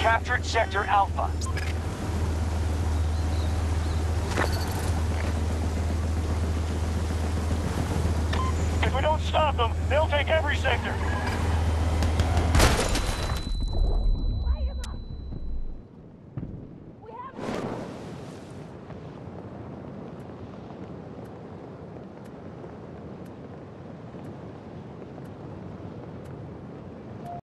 captured Sector Alpha. If we don't stop them, they'll take every sector.